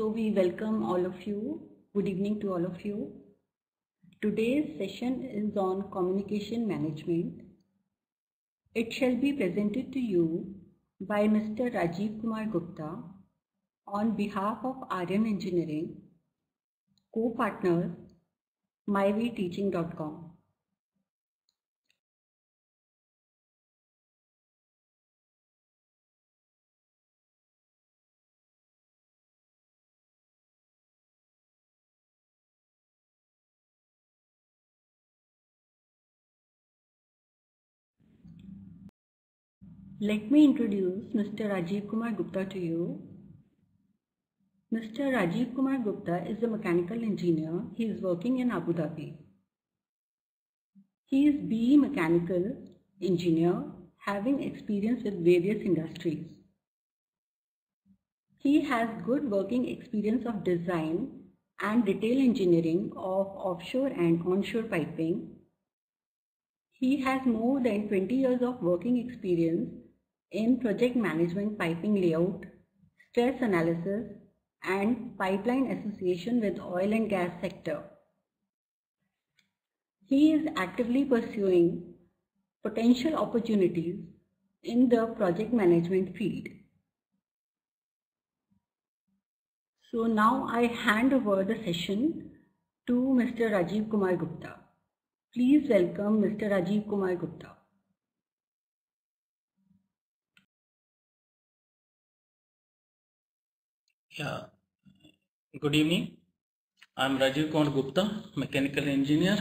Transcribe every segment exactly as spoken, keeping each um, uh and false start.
So we welcome all of you. Good evening to all of you. Today's session is on communication management. It shall be presented to you by Mister Rajiv Kumar Gupta on behalf of Aryan Engineering, co-partners my way teaching dot com. Let me introduce Mister Rajiv Kumar Gupta to you. Mister Rajiv Kumar Gupta is a mechanical engineer. He is working in Abu Dhabi. He is B E Mechanical Engineer, having experience with various industries. He has good working experience of design and detail engineering of offshore and onshore piping. He has more than twenty years of working experience in project management, piping layout, stress analysis, and pipeline association with oil and gas sector. He is actively pursuing potential opportunities in the project management field. So now I hand over the session to Mister Rajiv Kumar Gupta. Please welcome Mister Rajiv Kumar Gupta. Yeah, good evening. I'm Rajiv Kumar Gupta, mechanical engineer.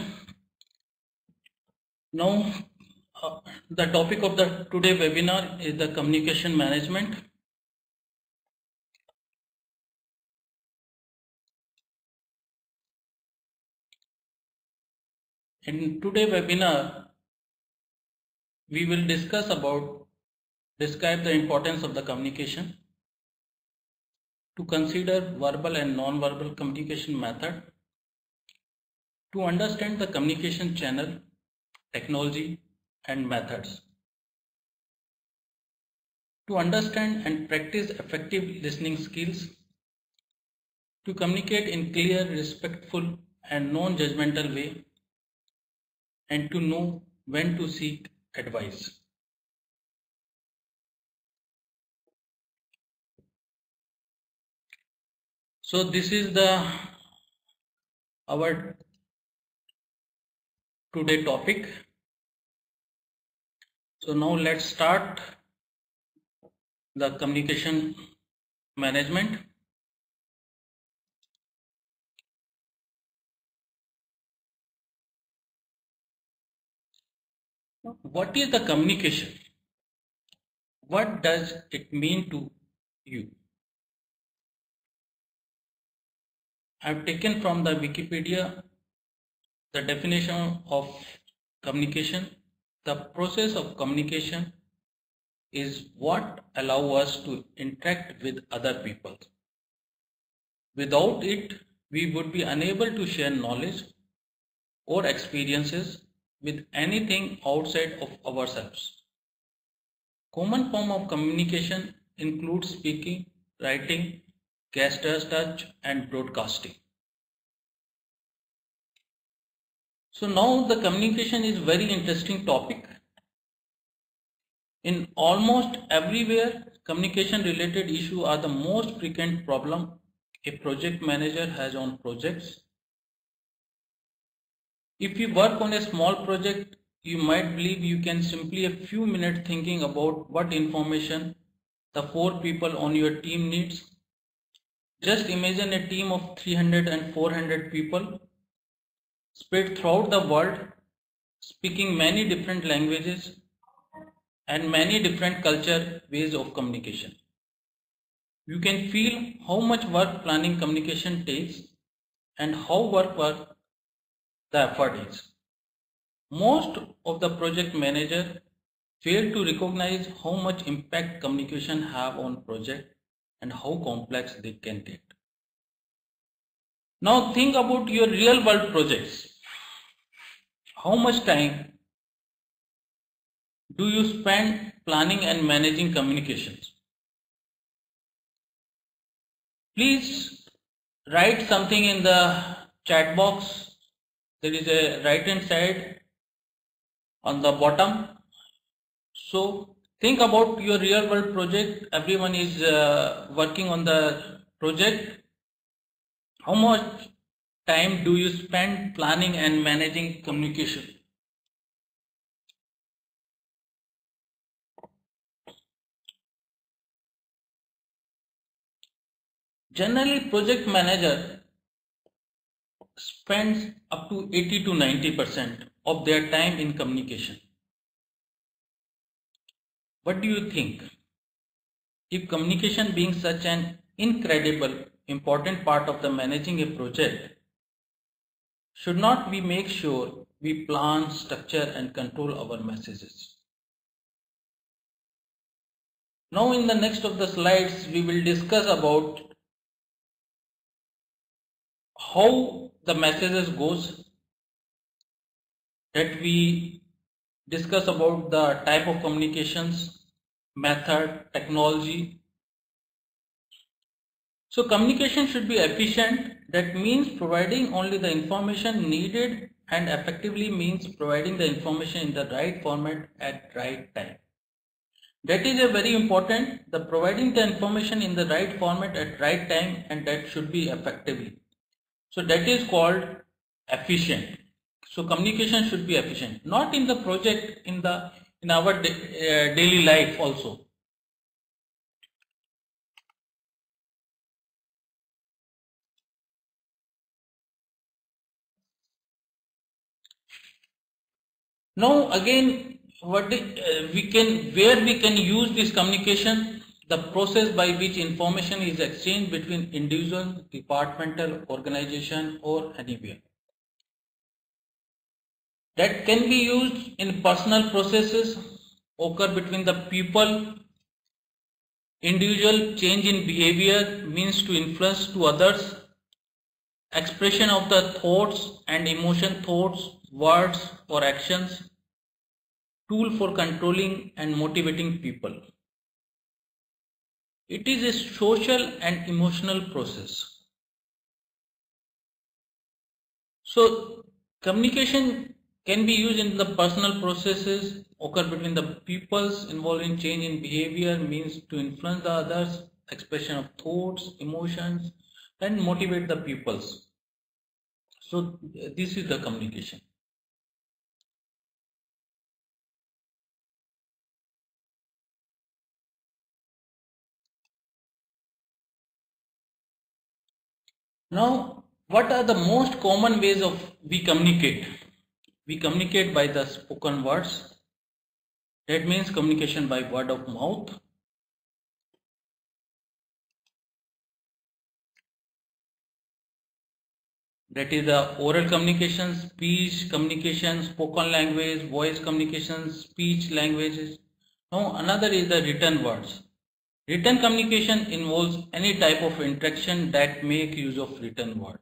Now, uh, the topic of the today webinar is the communication management. In today's webinar, we will discuss about, describe the importance of the communication, to consider verbal and non-verbal communication method, to understand the communication channel, technology and methods, to understand and practice effective listening skills, to communicate in clear, respectful and non-judgmental way, and to know when to seek advice. So this is the our today topic. So now let's start the communication management. What is the communication? What does it mean to you? I've taken from the Wikipedia the definition of communication. The process of communication is what allows us to interact with other people. Without it, we would be unable to share knowledge or experiences with anything outside of ourselves. Common form of communication includes speaking, writing, gesture touch and broadcasting. So now the communication is very interesting topic. In almost everywhere, communication related issues are the most frequent problem a project manager has on projects. If you work on a small project, you might believe you can simply a few minutes thinking about what information the four people on your team needs. Just imagine a team of three hundred and four hundred people spread throughout the world, speaking many different languages and many different culture ways of communication. You can feel how much work planning communication takes and how work work the effort is. Most of the project manager fail to recognize how much impact communication have on project and how complex they can get. Now think about your real world projects. How much time do you spend planning and managing communications? Please write something in the chat box. There is a right hand side on the bottom. So think about your real world project. Everyone is uh, working on the project. How much time do you spend planning and managing communication? Generally, project manager spends up to eighty to ninety percent of their time in communication. What do you think? If communication being such an incredible important part of the managing a project, should not we make sure we plan, structure and control our messages? Now in the next of the slides, we will discuss about how the messages goes, that we discuss about the type of communications, method, technology. So communication should be efficient. That means providing only the information needed, and effectively means providing the information in the right format at right time. That is a very important, the providing the information in the right format at right time, and that should be effectively. So that is called efficient. So communication should be efficient, not in the project, in the in our da uh, daily life also. Now again, what uh, we can, where we can use this communication, the process by which information is exchanged between individual, departmental, organization or anywhere. That can be used in personal processes, occur between the people. Individual change in behavior means to influence to others. Expression of the thoughts and emotion, thoughts, words or actions. Tool for controlling and motivating people. It is a social and emotional process. So communication can be used in the personal processes, occur between the peoples, involving change in behavior, means to influence the others, expression of thoughts, emotions, and motivate the peoples. So this is the communication. Now, what are the most common ways of we communicate? We communicate by the spoken words. That means communication by word of mouth. That is the oral communication, speech communication, spoken language, voice communication, speech languages. Now another is the written words. Written communication involves any type of interaction that make use of written word.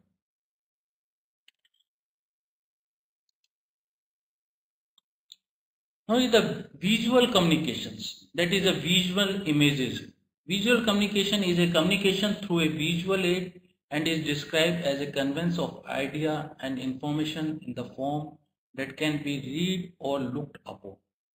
Now is the visual communications. That is the visual images. Visual communication is a communication through a visual aid and is described as a conveyance of idea and information in the form that can be read or looked upon.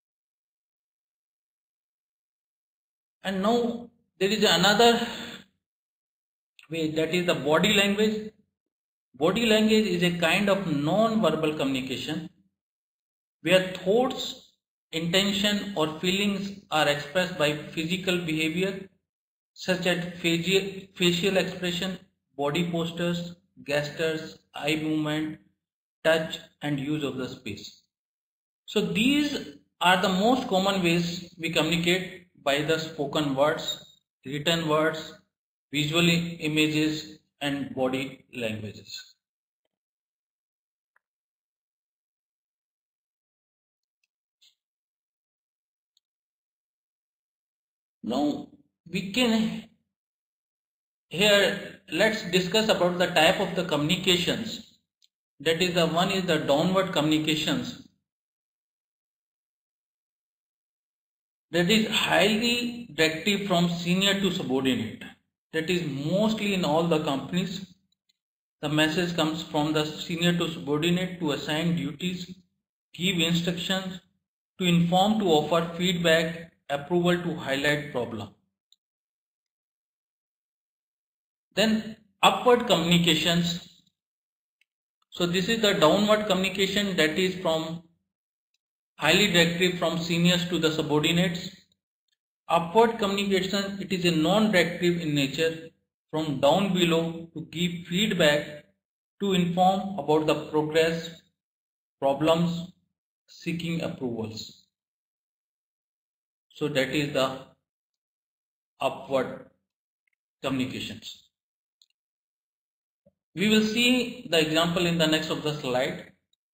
And now there is another way, that is the body language. Body language is a kind of non-verbal communication where thoughts, intention or feelings are expressed by physical behavior such as facial, facial expression, body postures, gestures, eye movement, touch and use of the space. So these are the most common ways we communicate, by the spoken words, written words, visual images and body languages. Now we can, here let's discuss about the type of the communications. That is the one is the downward communications. That is highly directive from senior to subordinate. That is mostly in all the companies. the message comes from the senior to subordinate to assign duties, give instructions, to inform, to offer feedback, approval, to highlight problem. Then upward communications. So this is the downward communication, that is from highly directive from seniors to the subordinates. Upward communication, it is a non-directive in nature, from down below to give feedback, to inform about the progress, problems, seeking approvals. So that is the upward communications. We will see the example in the next of the slide.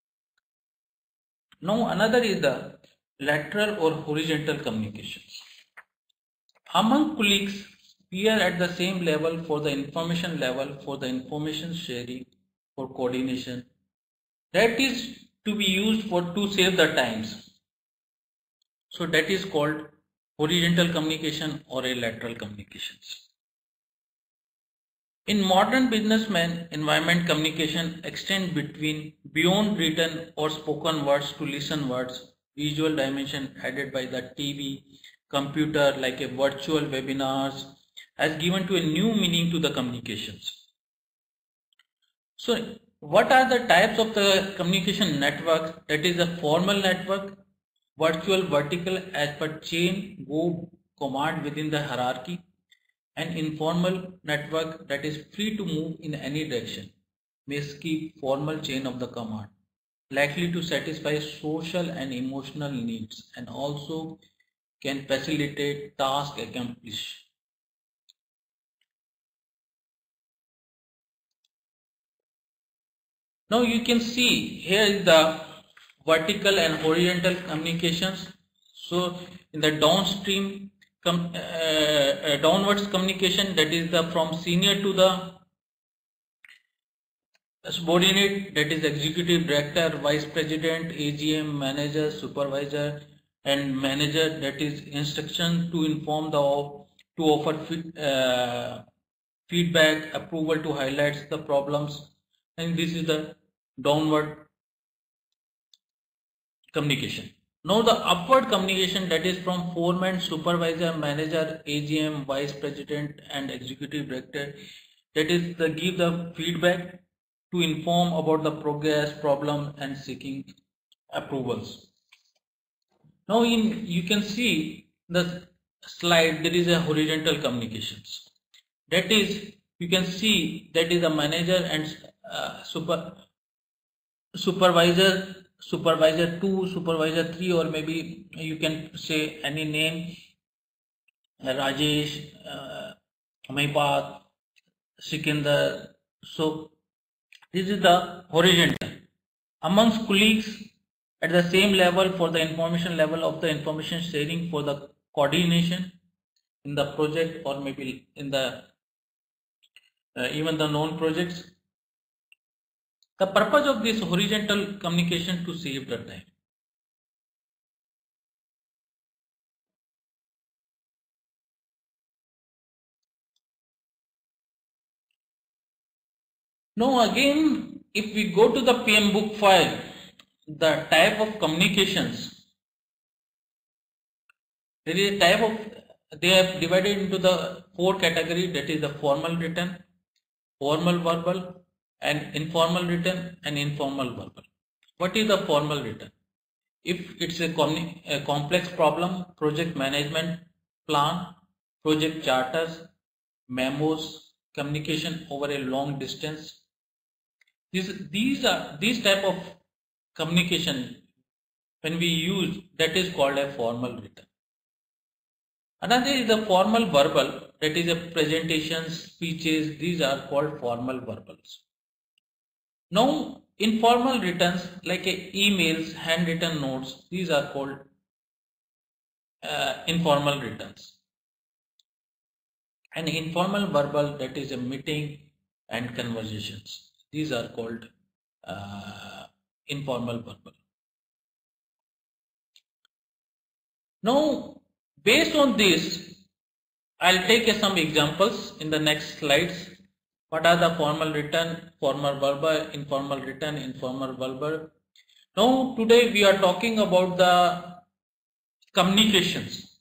Now another is the lateral or horizontal communications. Among colleagues, peer at the same level, for the information level, for the information sharing, for coordination. That is to be used for to save the times. So that is called horizontal communication or a lateral communications. In modern businessman environment, communication extends between beyond written or spoken words to listen words, visual dimension added by the T V, computer, like a virtual webinars, has given to a new meaning to the communications. So what are the types of the communication network? That is a formal network, virtual vertical as per chain go command within the hierarchy, and informal network that is free to move in any direction, may skip formal chain of the command, likely to satisfy social and emotional needs, and also can facilitate task accomplishment. Now you can see here is the vertical and horizontal communications. So in the downstream com, uh, uh, downwards communication, that is the from senior to the subordinate, that is executive director, vice president, A G M, manager, supervisor, and manager, that is instruction to inform the to offer uh, feedback, approval, to highlight the problems, and this is the downward communication. Now the upward communication, that is from foreman, supervisor, manager, A G M, vice president, and executive director, that is the give the feedback, to inform about the progress, problem, and seeking approvals. Now in you can see the slide, there is a horizontal communications. That is, you can see that is a manager and uh, super supervisor, supervisor two, supervisor three, or maybe you can say any name, Rajesh, uh, Mahipad, Sikandar. So this is the horizontal. Amongst colleagues at the same level, for the information level of the information sharing, for the coordination in the project, or maybe in the uh, even the known projects. The purpose of this horizontal communication to save the time. Now again, if we go to the P M book file, the type of communications, there is a type of, they are divided into the four categories, that is the formal written, formal verbal, and informal written, and informal verbal. What is the formal written? If it's a, a complex problem, project management plan, project charters, memos, communication over a long distance. These, these are these type of communication when we use, that is called a formal written. Another is the formal verbal, that is a presentations, speeches, these are called formal verbals. Now informal writtens, like a emails, handwritten notes, these are called uh, informal writtens. And informal verbal, that is a meeting and conversations, these are called uh, informal verbal. Now based on this, I'll take some examples in the next slides. What are the formal written, formal verbal, informal written, informal verbal? Now today we are talking about the communications.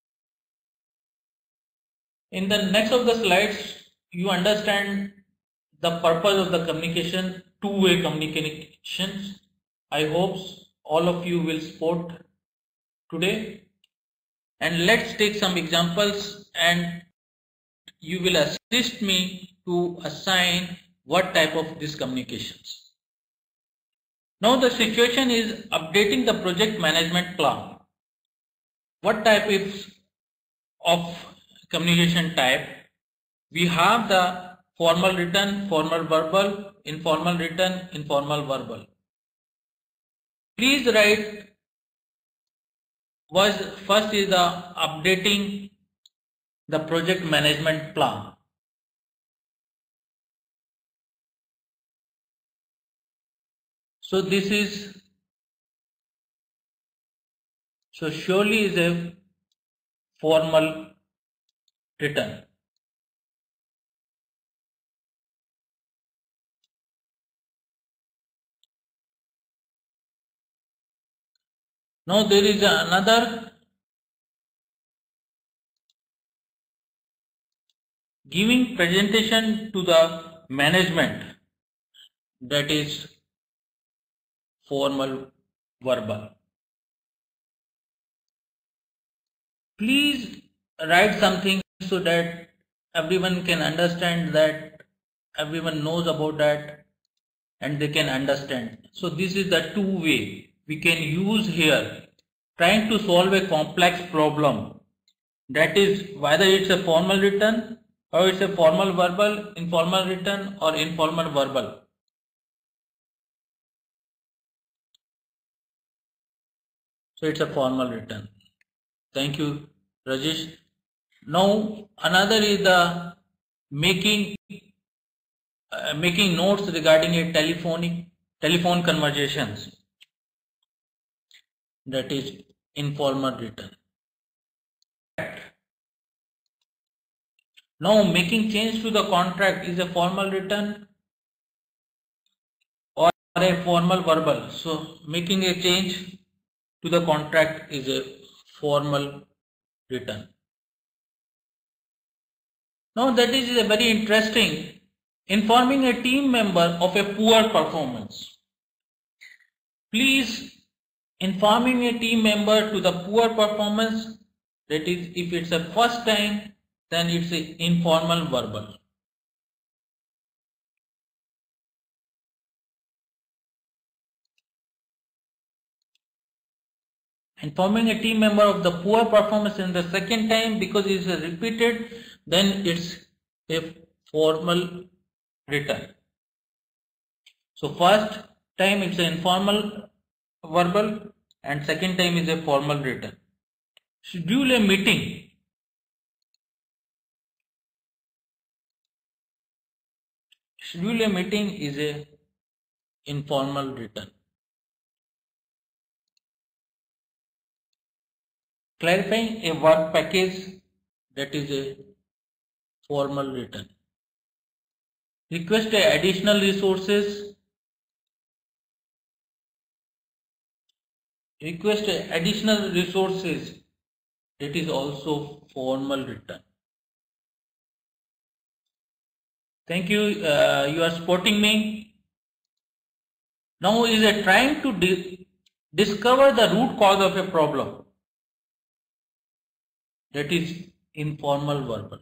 In the next of the slides, you understand the purpose of the communication, two-way communications. I hope all of you will support today. And let's take some examples and you will assist me to assign what type of these communications. Now the situation is updating the project management plan. What type is of communication type? We have the formal written, formal verbal, informal written, informal verbal. Please write was first is the updating the project management plan. So this is so surely is a formal written. Now there is another giving presentation to the management, that is formal verbal. Please write something so that everyone can understand, that everyone knows about that and they can understand. So this is the two way we can use here, trying to solve a complex problem, that is whether it's a formal written or it's a formal verbal, informal written or informal verbal. So it's a formal written. Thank you, Rajesh. Now another is the making uh, making notes regarding a telephonic telephone conversations, that is informal written. Now making change to the contract is a formal written or a formal verbal. So making a change to the contract is a formal written. Now that is a very interesting, informing a team member of a poor performance. Please informing a team member to the poor performance, that is if it's a first time, then it's a informal verbal. Informing a team member of the poor performance in the second time because it is repeated, then it's a formal written. So first time it's an informal verbal and second time is a formal written. Schedule a meeting. Schedule a meeting is a informal written. Clarifying a work package, that is a formal written. Request additional resources. Request additional resources, that is also formal written. Thank you. Uh, you are supporting me. Now is a trying to di discover the root cause of a problem, that is informal verbal.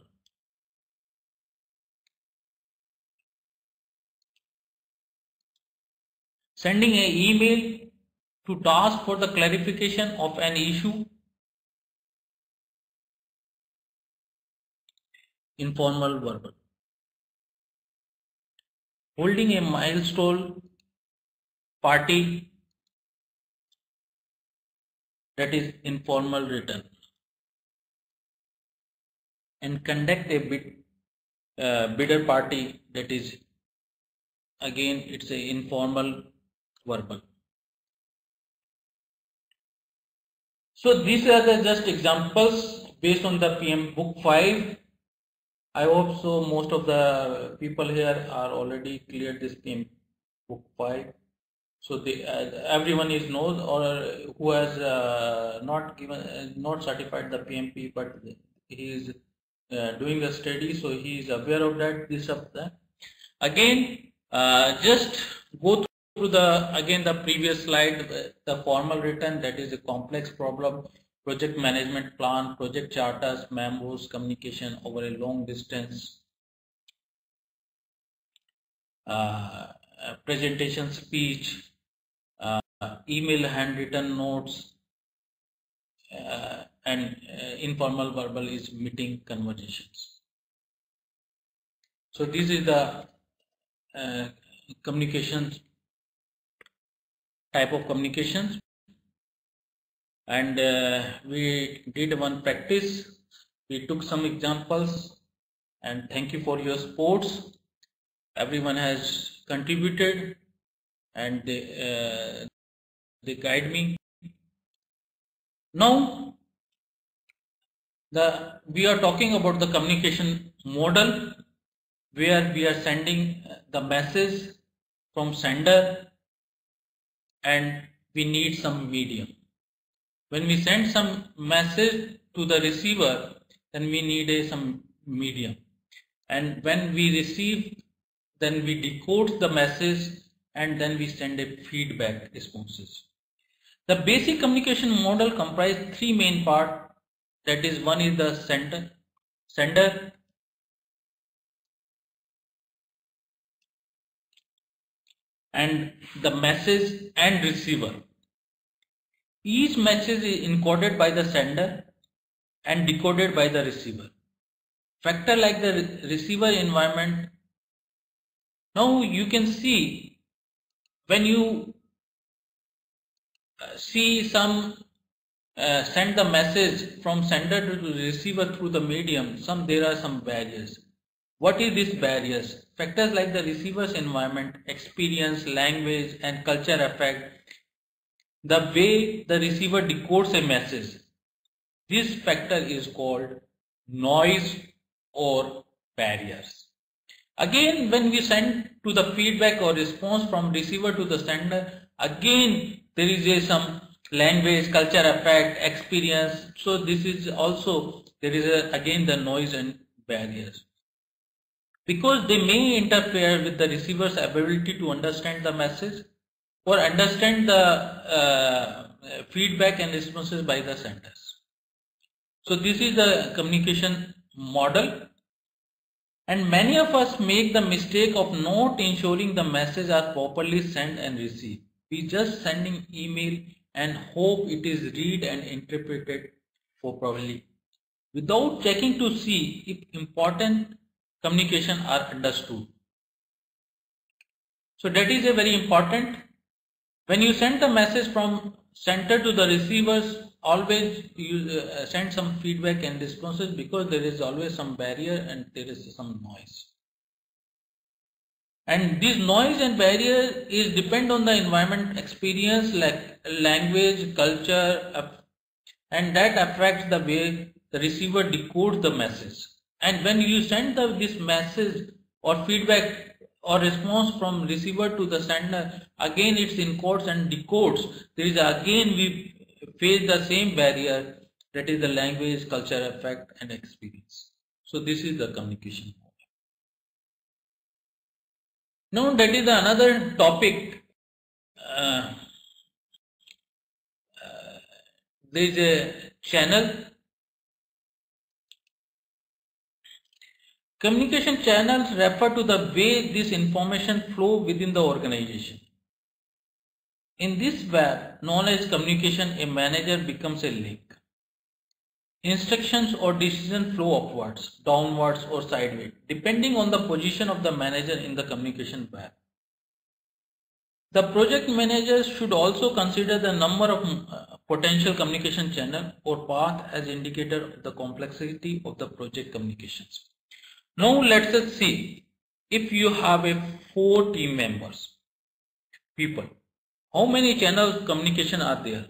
Sending an email to task for the clarification of an issue, informal verbal. Holding a milestone party, that is informal written. And conduct a bid, uh, bidder party, that is again it's a informal verbal. So these are the just examples based on the P M Book five. I hope so. Most of the people here are already cleared this P M P book five. So they, uh, everyone is knows or who has uh, not given, uh, not certified the P M P, but he is uh, doing a study, so he is aware of that. This of that. Again, uh, just go through the again the previous slide, the formal written, that is a complex problem, project management plan, project charters, memos, communication over a long distance, uh, presentation speech, uh, email handwritten notes, uh, and uh, informal verbal is meeting conversations. So this is the uh, communications type of communications, and uh, we did one practice. We took some examples, and thank you for your supports. Everyone has contributed, and they, uh, they guide me. Now, the we are talking about the communication model, where we are sending the message from sender, and we need some medium. When we send some message to the receiver, then we need a some medium, and when we receive, then we decode the message, and then we send a feedback responses. The basic communication model comprises three main parts. That is, one is the sender, sender, and the message and receiver. Each message is encoded by the sender and decoded by the receiver. Factor like the receiver environment. Now you can see when you see some uh, send the message from sender to the receiver through the medium, some there are some barriers. What is these barriers? Factors like the receiver's environment, experience, language, and culture affect the way the receiver decodes a message. This factor is called noise or barriers. Again, when we send to the feedback or response from receiver to the sender, again there is a some language, culture effect, experience. So this is also, there is a, again the noise and barriers, because they may interfere with the receiver's ability to understand the message or understand the uh, feedback and responses by the senders. So this is the communication model, and many of us make the mistake of not ensuring the messages are properly sent and received. We just sending email and hope it is read and interpreted properly, without checking to see if important communication are understood. So that is a very important. When you send the message from sender to the receivers, always you uh, send some feedback and responses, because there is always some barrier and there is some noise. And this noise and barrier is depend on the environment, experience, like language, culture, and that affects the way the receiver decodes the message. And when you send the, this message or feedback or response from receiver to the sender, again it's encodes and decodes. There is again we face the same barrier, that is the language, culture, effect, and experience. So this is the communication. Now that is another topic. Uh, uh, there is a channel. Communication channels refer to the way this information flow within the organization. In this web known as communication, a manager becomes a link. Instructions or decisions flow upwards, downwards, or sideways, depending on the position of the manager in the communication web. The project manager should also consider the number of uh, potential communication channel or path as indicator of the complexity of the project communications. Now let us see, if you have a four team members, people, how many channels of communication are there?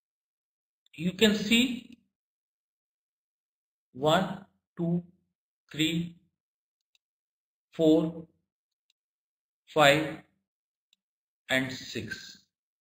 You can see one, two, three, four, five and six.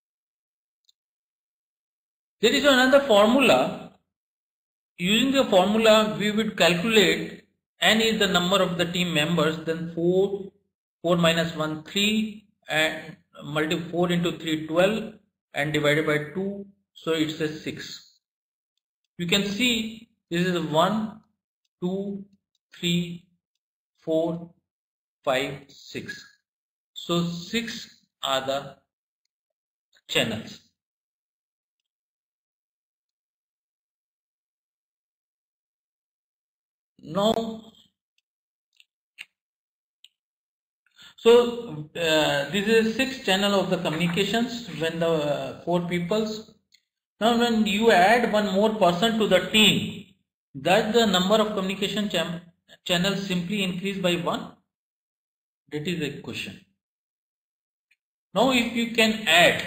There is another formula. Using the formula, we would calculate n is the number of the team members, then four, four minus one, three, and multiply four into three, twelve, and divided by two, so it says six. You can see this is one, two, three, four, five, six. So six are the channels. Now, so uh, this is six channel of the communications when the uh, four peoples. Now, when you add one more person to the team, does the number of communication cham channels simply increase by one? That is a question. Now, if you can add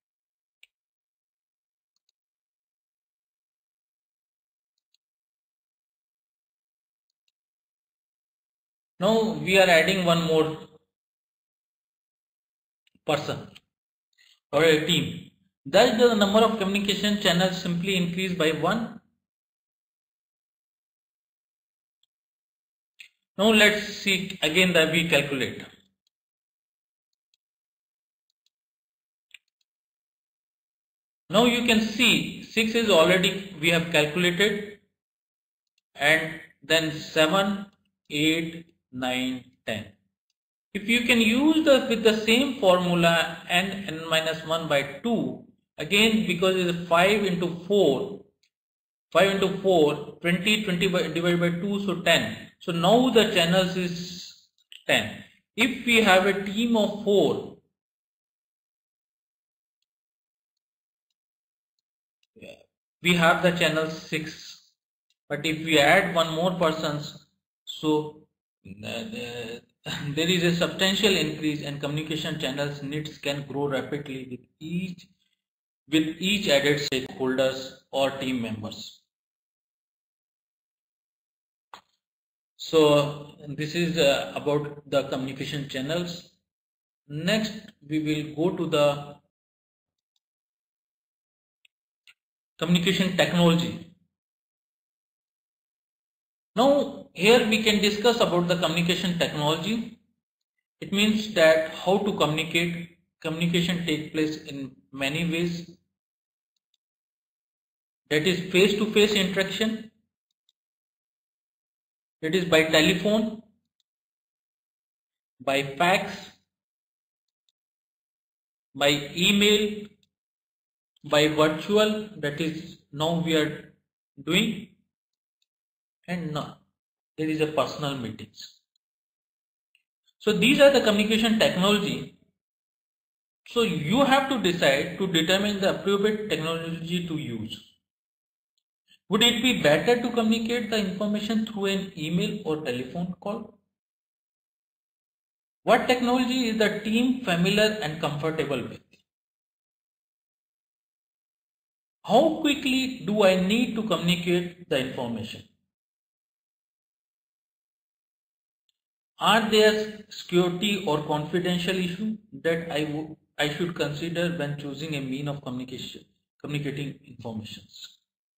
now we are adding one more person or a team. Does the number of communication channels simply increase by one? Now let's see again that we calculate. Now you can see six is already we have calculated, and then seven, eight, nine, ten. If you can use the with the same formula n n minus one by two, again because it is five into four, five into four, twenty, twenty by, divided by two, so ten. So now the channels is ten. If we have a team of four, we have the channel six, but if we add one more persons, so uh, there is a substantial increase, and communication channels needs can grow rapidly with each with each added stakeholders or team members. So this is uh, about the communication channels. Next we will go to the communication technology. Now here we can discuss about the communication technology. It means that how to communicate. Communication takes place in many ways. That is face-to-face interaction. It is by telephone, by fax, by email, by virtual, that is now we are doing, and now there is a personal meetings. So these are the communication technology. So you have to decide to determine the appropriate technology to use. Would it be better to communicate the information through an email or telephone call? What technology is the team familiar and comfortable with? How quickly do I need to communicate the information? Are there security or confidential issues that I would I should consider when choosing a mean of communication, communicating informations?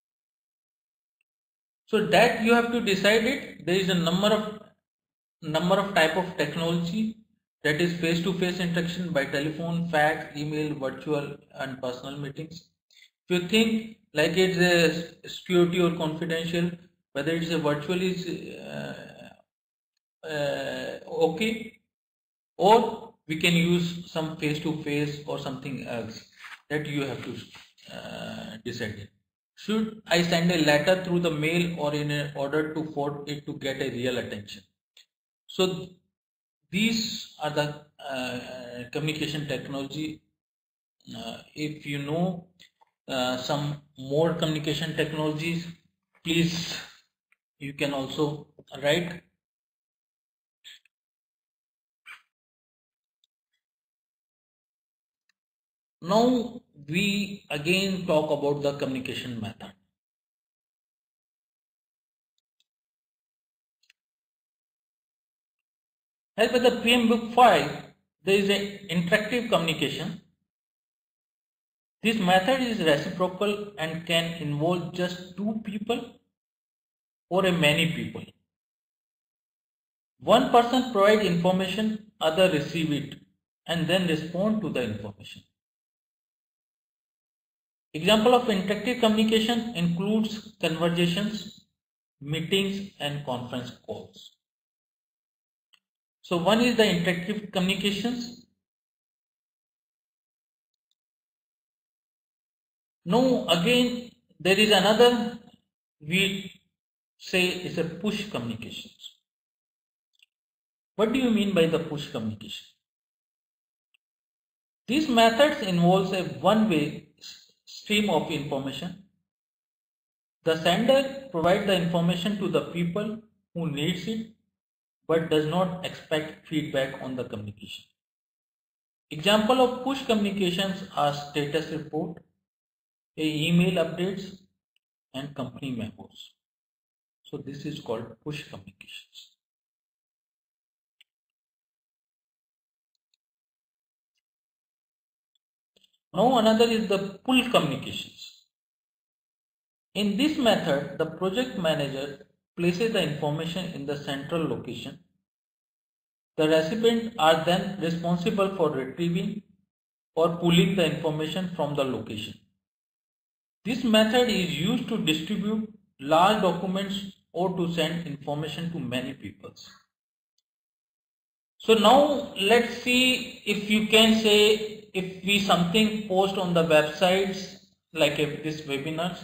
So that you have to decide it. There is a number of number of type of technology, that is face-to-face interaction by telephone, fax, email, virtual, and personal meetings. If you think like it's a security or confidential, whether it's a virtual is uh, uh, okay, or we can use some face-to-face or something else, that you have to uh, decide. Should I send a letter through the mail or in order to forward it to get a real attention? So these are the uh, communication technology. Uh, if you know uh, some more communication technologies, please you can also write. Now we again talk about the communication method. As per the P M Book five, there is an interactive communication. This method is reciprocal and can involve just two people or a many people. One person provides information, other receive it and then respond to the information. Example of interactive communication includes conversations, meetings and conference calls. So one is the interactive communications. Now again there is another, we say is a push communications. What do you mean by the push communication? These methods involves a one-way stream of information. The sender provides the information to the people who needs it but does not expect feedback on the communication. Example of push communications are status report, email updates and company memos. So this is called push communications. Now another is the pull communications. In this method, the project manager places the information in the central location. The recipients are then responsible for retrieving or pulling the information from the location. This method is used to distribute large documents or to send information to many people. So now let's see if you can say, if we something post on the websites like if this webinars.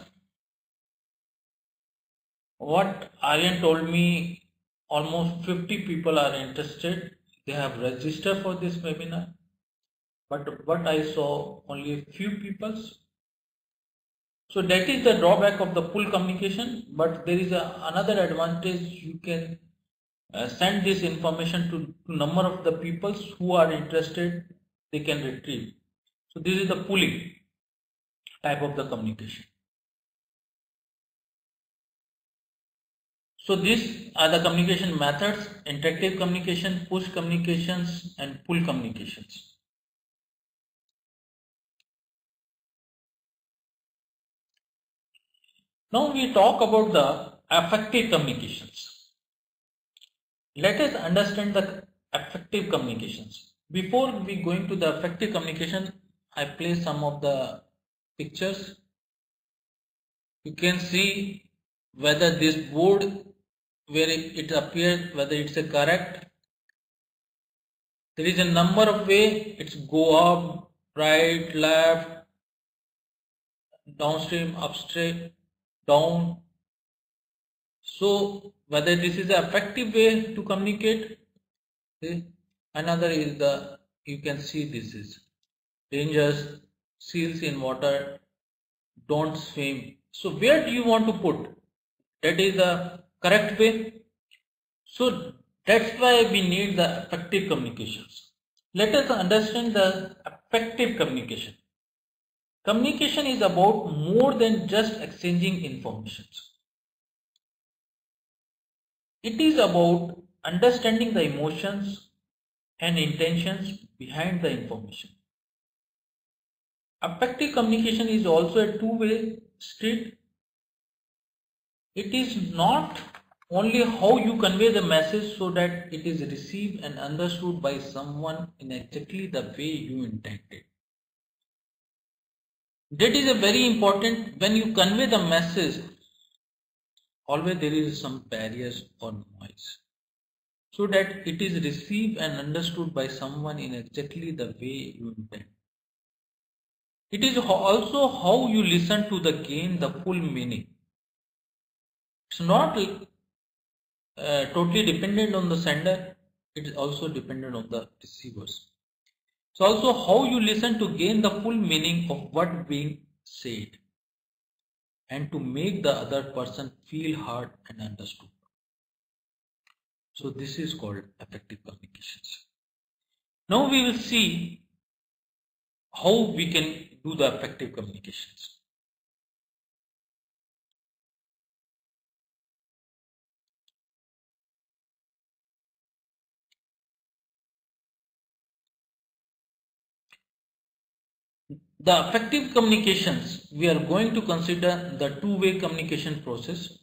What Aryan told me, almost fifty people are interested. They have registered for this webinar, but what I saw only a few people. So that is the drawback of the pull communication, but there is a, another advantage. You can uh, send this information to, to number of the people who are interested, they can retrieve. So this is the pulling type of the communication. So these are the communication methods: interactive communication, push communications and pull communications. Now we talk about the effective communications. Let us understand the effective communications. Before we go into the effective communication, I place some of the pictures. You can see whether this board where it appears, whether it's a correct. There is a number of ways. It's go up, right, left, downstream, upstream, down. So whether this is an effective way to communicate. Okay. Another is the, you can see this is dangerous, seals in water, don't swim. So where do you want to put? That is the correct way. So that's why we need the effective communications. Let us understand the effective communication. Communication is about more than just exchanging information. It is about understanding the emotions and intentions behind the information. Effective communication is also a two-way street. It is not only how you convey the message so that it is received and understood by someone in exactly the way you intended. That is a very important. When you convey the message, always there is some barriers or noise, so that it is received and understood by someone in exactly the way you intend. It is also how you listen to the gain the full meaning. It's not uh, totally dependent on the sender, it is also dependent on the receivers. It's also how you listen to gain the full meaning of what being said and to make the other person feel heard and understood. So this is called effective communications. Now we will see how we can do the effective communications. the effective communications, we are going to consider the two-way communication process,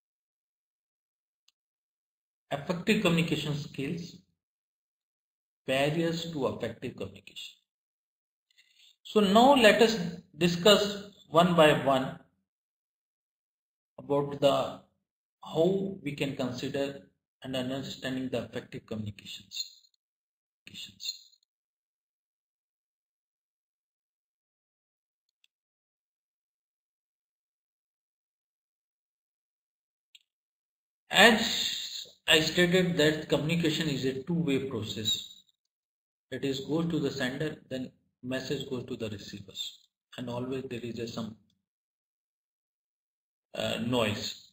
effective communication skills, barriers to effective communication. So now let us discuss one by one about the how we can consider and understanding the effective communications. As I stated that communication is a two-way process. It is goes to the sender, then message goes to the receivers, and always there is a some uh, noise.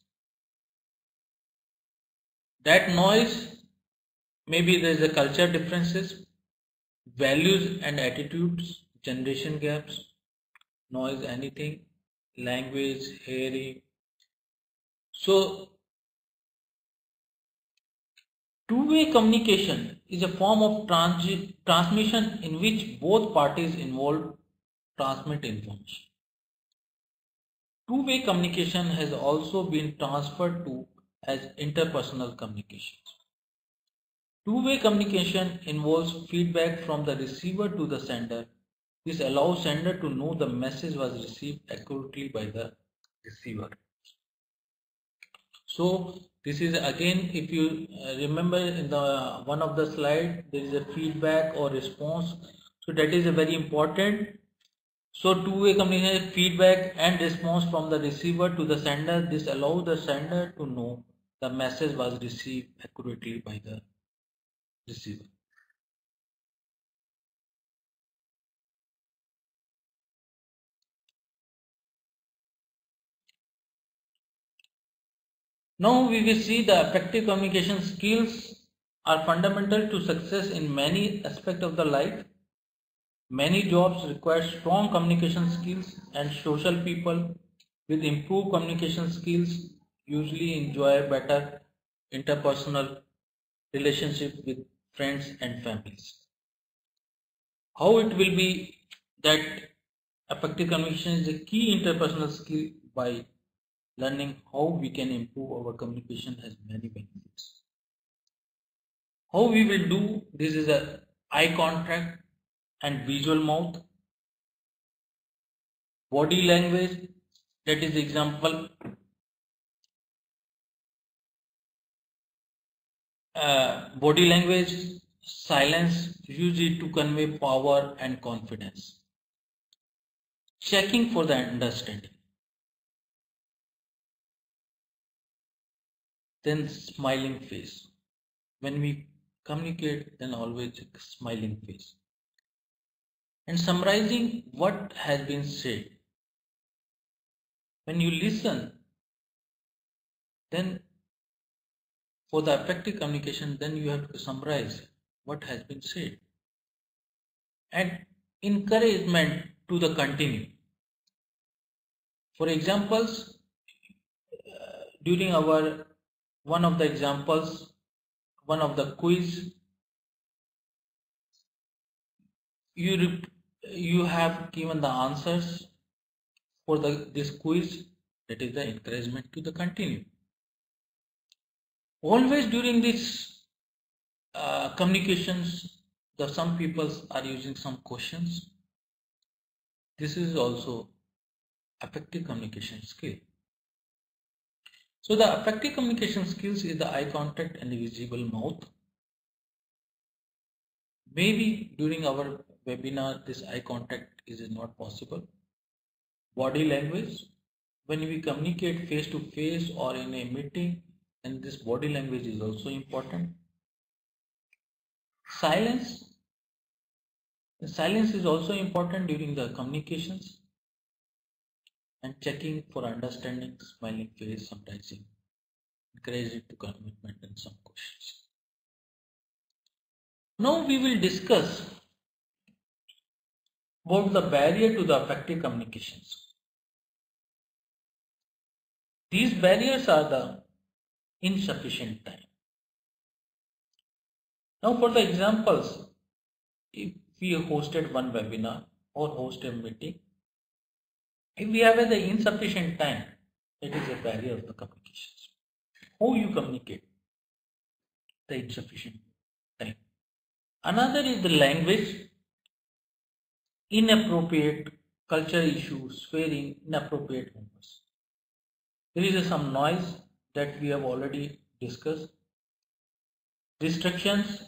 That noise, maybe there is a culture differences, values and attitudes, generation gaps, noise, anything, language, hearing. So two-way communication is a form of trans transmission in which both parties involved transmit information. Two-way communication has also been transferred to as interpersonal communications. Two-way communication involves feedback from the receiver to the sender. This allows sender to know the message was received accurately by the receiver. So this is again, if you remember in the one of the slide, there is a feedback or response. So that is a very important. So two-way communication, feedback and response from the receiver to the sender. This allows the sender to know the message was received accurately by the receiver. Now we will see the effective communication skills are fundamental to success in many aspects of the life. Many jobs require strong communication skills, and social people with improved communication skills usually enjoy better interpersonal relationships with friends and families. How it will be that effective communication is a key interpersonal skill. By learning how we can improve our communication has many benefits. How we will do this is a eye contact and visual mouth, body language, that is example, uh, body language, silence, use it to convey power and confidence. Checking for the understanding. Then smiling face. When we communicate, then always a smiling face. And summarizing what has been said. When you listen, then for the effective communication, then you have to summarize what has been said. And encouragement to the continue. For examples, uh, during our one of the examples, one of the quiz, you you have given the answers for the this quiz. That is the encouragement to the continue. Always during this uh, communications, the some people are using some questions. This is also effective communication skill. So the effective communication skills is the eye contact and the visible mouth. Maybe during our webinar this eye contact is not possible. Body language, when we communicate face to face or in a meeting, and this body language is also important. Silence, the silence is also important during the communications. And checking for understanding, smiling face, sometimes encourage it to commitment and some questions. Now we will discuss about the barrier to the effective communications. These barriers are the insufficient time. Now for the examples, if we hosted one webinar or hosted a meeting, If we have the insufficient time, it is a barrier of the communications. How you communicate the insufficient time. Another is the language, inappropriate culture issues, swearing, inappropriate numbers. There is some noise that we have already discussed. Distractions,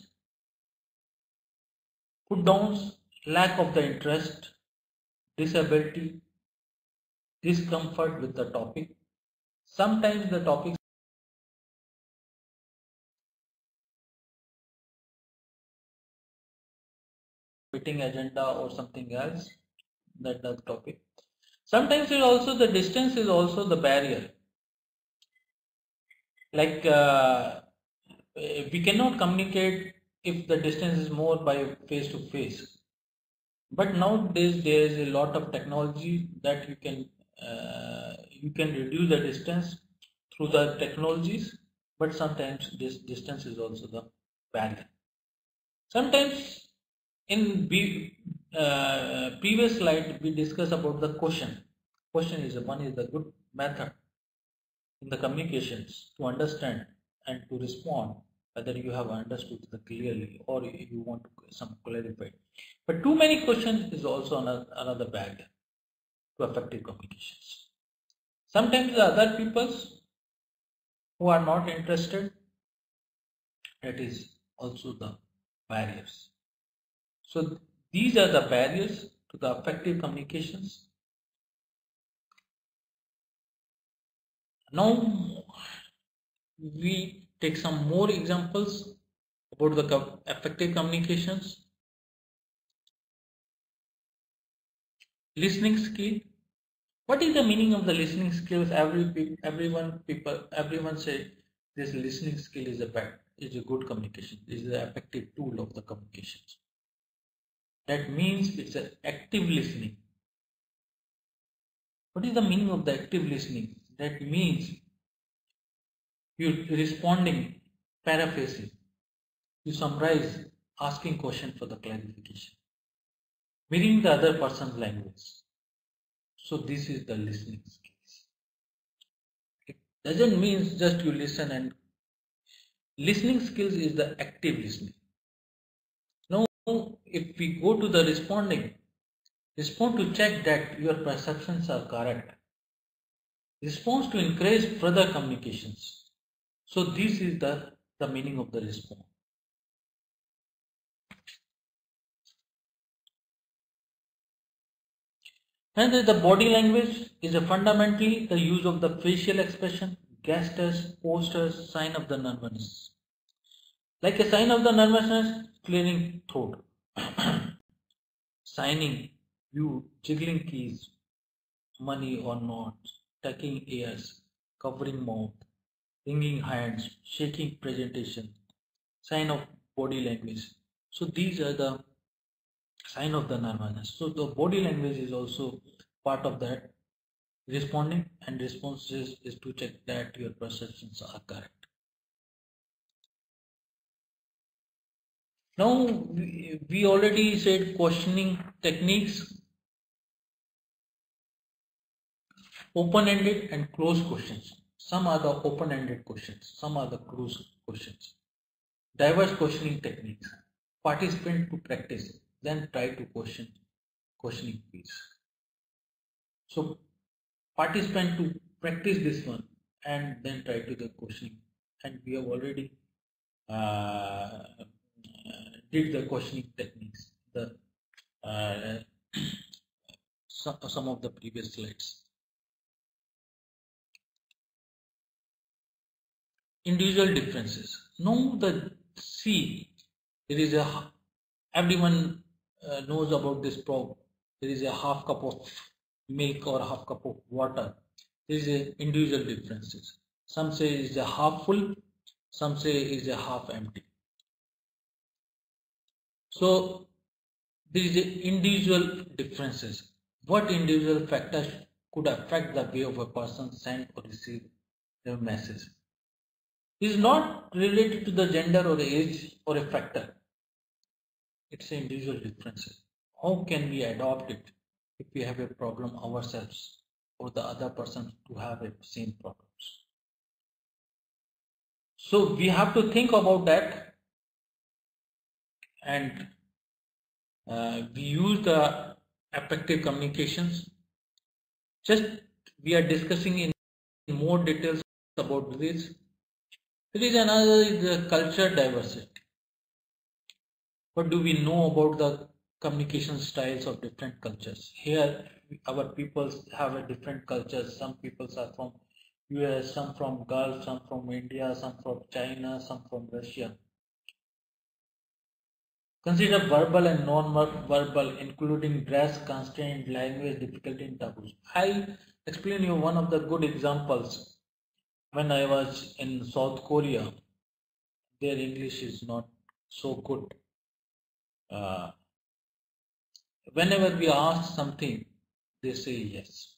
put downs, lack of the interest, disability, discomfort with the topic. Sometimes the topics meeting agenda or something else, that the topic. Sometimes it also the distance is also the barrier. Like uh, we cannot communicate if the distance is more by face to face. But nowadays there is a lot of technology that you can uh, you can reduce the distance through the technologies, but sometimes this distance is also the barrier. Sometimes in B, uh, previous slide we discussed about the question. Question is one is the good method in the communications to understand and to respond whether you have understood the clearly or you want to some clarify. But too many questions is also another, another barrier to effective communications. Sometimes the other peoples who are not interested, that is also the barriers. So these are the barriers to the effective communications. Now we take some more examples about the effective communications. Listening skill. What is the meaning of the listening skills? Every everyone people everyone say this listening skill is a bad, is a good communication. This is an effective tool of the communications. That means it's an active listening. What is the meaning of the active listening? That means you're responding, paraphrasing, you summarize, asking question for the clarification, mirroring the other person's language. So this is the listening skills. It doesn't mean just you listen, and listening skills is the active listening. Now if we go to the responding, respond to check that your perceptions are correct. Response to encourage further communications. So this is the, the meaning of the response. And the body language is a fundamentally the use of the facial expression, gestures, postures, sign of the nervousness. Like a sign of the nervousness, clearing throat, signing, you jiggling keys, money or not, tucking ears, covering mouth, wringing hands, shaking presentation, sign of body language. So these are the sign of the nervousness. So the body language is also part of that. Responding and responses is to check that your perceptions are correct. Now we, we already said questioning techniques, open-ended and closed questions. Some are the open-ended questions, some are the closed questions. Diverse questioning techniques. Participant to practice, then try to question questioning piece. So participant to practice this one and then try to the questioning, and we have already uh, did the questioning techniques, the uh, some, some of the previous slides. Individual differences. Now the see, there is a everyone uh, knows about this problem. There is a half cup of milk or half cup of water. There is a individual differences. Some say is a half full, some say is a half empty. So there is a individual differences. What individual factors could affect the way of a person send or receive their message? It is not related to the gender or age or a factor. It's an individual differences. How can we adopt it? if we have a problem ourselves or the other person to have a same problems. So we have to think about that, and uh, we use the effective communications. Just we are discussing in more details about this. There is another is the culture diversity. What do we know about the communication styles of different cultures? Here our people have a different cultures. Some people are from U S, some from Gulf, some from India, some from China, some from Russia. Consider verbal and non-verbal, including dress, constraint, language, difficulty, and taboos. I explain you one of the good examples. When I was in South Korea, their English is not so good. Uh, whenever we ask something, they say yes.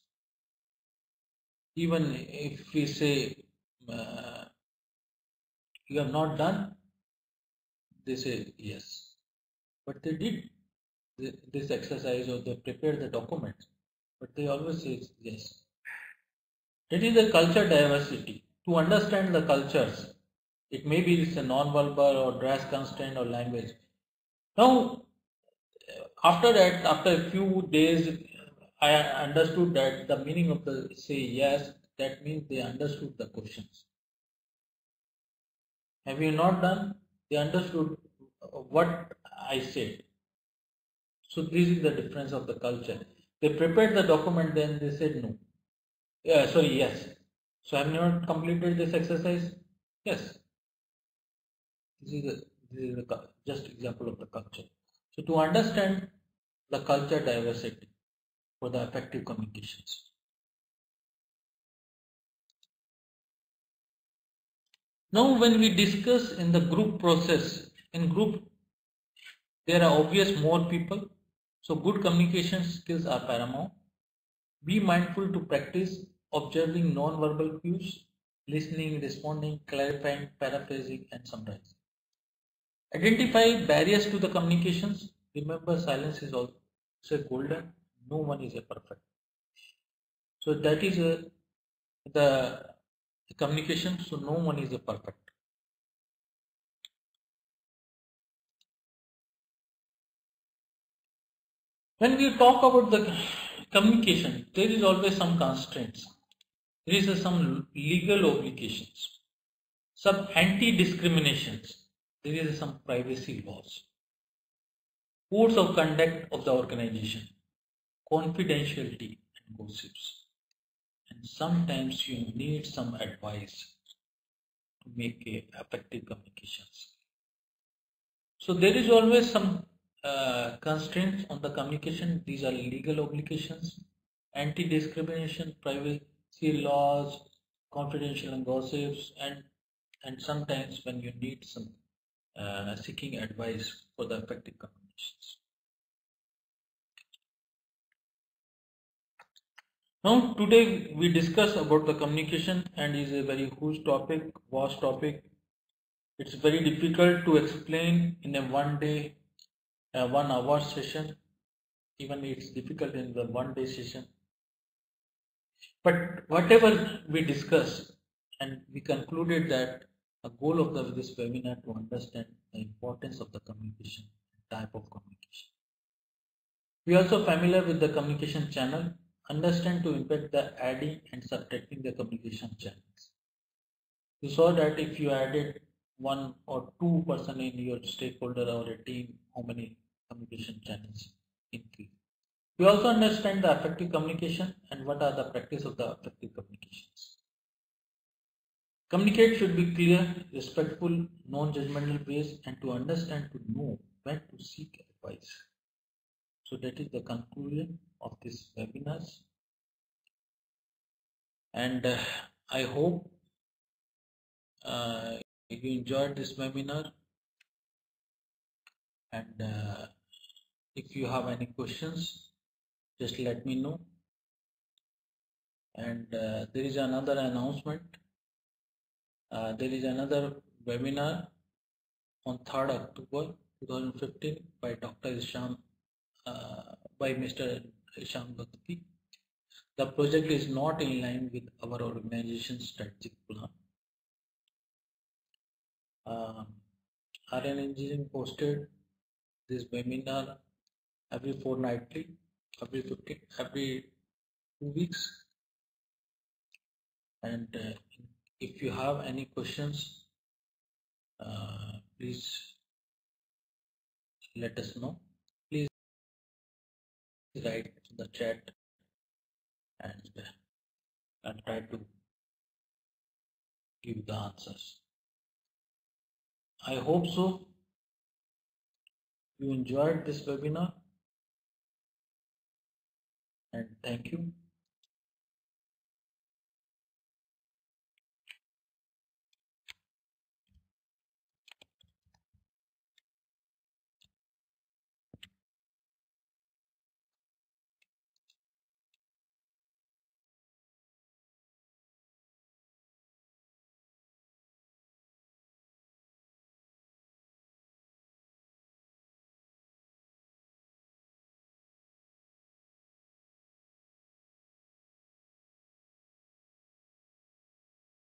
Even if we say uh, you have not done, they say yes. But they did this exercise or they prepared the document, but they always say yes. It is a culture diversity. To understand the cultures, it may be it's a non-verbal or dress constraint or language. Now, after that, after a few days, I understood that the meaning of the say yes, that means they understood the questions. Have you not done? They understood what I said. So this is the difference of the culture. They prepared the document, then they said no. Yeah, sorry, yes. So have you not completed this exercise? Yes. This is, a, this is a, just example of the culture. So to understand the culture diversity for the effective communications. Now when we discuss in the group process, in group there are obvious more people, so good communication skills are paramount. Be mindful to practice observing non-verbal cues, listening, responding, clarifying, paraphrasing, and summarizing. Identify barriers to the communications. Remember, silence is also golden. No one is a perfect. So that is a, the communication. So no one is a perfect. When we talk about the communication, there is always some constraints. There is some legal obligations, some anti-discriminations. There is some privacy laws, codes of conduct of the organization, confidentiality and gossips. And sometimes you need some advice to make a effective communications. So there is always some uh, constraints on the communication. These are legal obligations, anti-discrimination, privacy laws, confidential and gossips, and and sometimes when you need some uh, seeking advice for the effective communications. Now today we discuss about the communication, and is a very huge topic, vast topic. It's very difficult to explain in a one day, a one hour session. Even it's difficult in the one day session. But whatever we discuss, and we concluded that the goal of the, this webinar to understand the importance of the communication, type of communication. We are also familiar with the communication channel, understand to impact the adding and subtracting the communication channels. You saw that if you added one or two person in your stakeholder or a team, how many communication channels increase. We also understand the effective communication and what are the practice of the effective communications. Communicate should be clear, respectful, non-judgmental based, and to understand to know when to seek advice. So that is the conclusion of this webinar. And uh, I hope uh, you enjoyed this webinar. And uh, if you have any questions, just let me know. And uh, there is another announcement. Uh, there is another webinar on third October two thousand fifteen by Doctor Isham, uh, by Mister Ishan Bhakti. The project is not in line with our organization's strategic plan. Uh, R N Engineering posted this webinar every fortnightly, every fifteen, every two weeks. And uh, if you have any questions, uh, please let us know. Please write in the chat, and uh, I'll try to give the answers. I hope so. You enjoyed this webinar, and thank you.